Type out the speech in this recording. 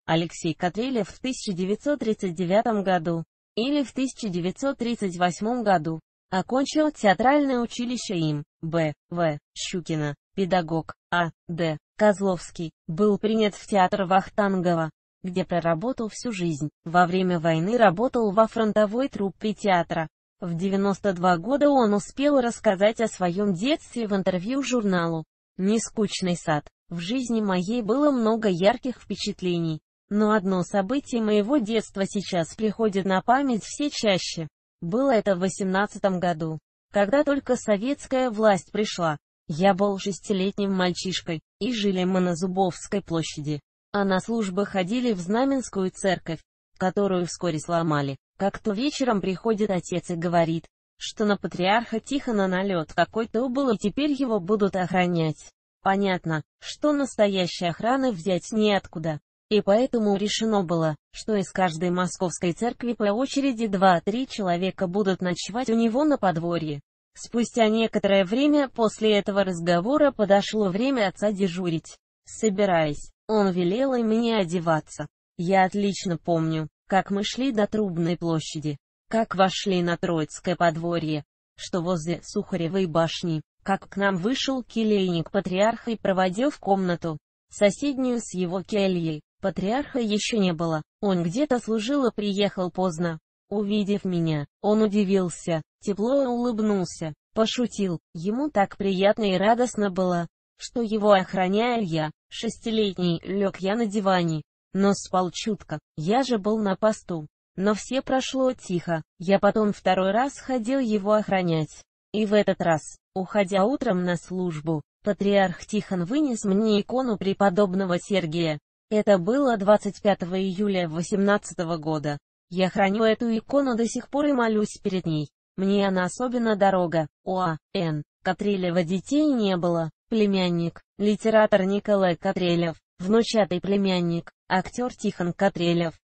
Алексей Катрелев в 1939 году или в 1938 году. Окончил театральное училище им. Б. В. Щукина, педагог. А. Д. Козловский, был принят в театр Вахтангова, где проработал всю жизнь. Во время войны работал во фронтовой труппе театра. В 92 года он успел рассказать о своем детстве в интервью журналу «Нескучный сад». В жизни моей было много ярких впечатлений, но одно событие моего детства сейчас приходит на память все чаще. Было это в 18 году, когда только советская власть пришла. Я был 6-летним мальчишкой, и жили мы на Зубовской площади, а на службы ходили в Знаменскую церковь, которую вскоре сломали. Как-то вечером приходит отец и говорит, что на патриарха Тихона налет какой-то был и теперь его будут охранять. Понятно, что настоящей охраны взять неоткуда. И поэтому решено было, что из каждой московской церкви по очереди 2-3 человека будут ночевать у него на подворье. Спустя некоторое время после этого разговора подошло время отца дежурить. Собираясь, он велел и мне одеваться. Я отлично помню, как мы шли до Трубной площади, как вошли на Троицкое подворье, что возле Сухаревой башни, как к нам вышел келейник патриарха и проводил в комнату, соседнюю с его кельей. Патриарха еще не было, он где-то служил и приехал поздно. Увидев меня, он удивился, тепло улыбнулся, пошутил. Ему так приятно и радостно было, что его охраняю я. 6-летний, лег я на диване, но спал чутко, я же был на посту. Но все прошло тихо, я потом второй раз ходил его охранять. И в этот раз, уходя утром на службу, патриарх Тихон вынес мне икону преподобного Сергия. Это было 25 июля 18 года. Я храню эту икону до сих пор и молюсь перед ней. Мне она особенно дорога. Н. Катрелева детей не было. Племянник, литератор Николай Катрелев, внучатый племянник, актер Тихон Катрелев.